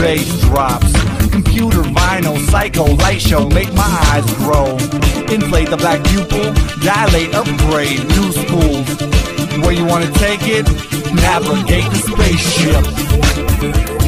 bass drops. Computer, vinyl, psycho, light show, make my eyes grow. Inflate the black pupil, dilate, upgrade, new schools. Where you wanna take it? Navigate the spaceship.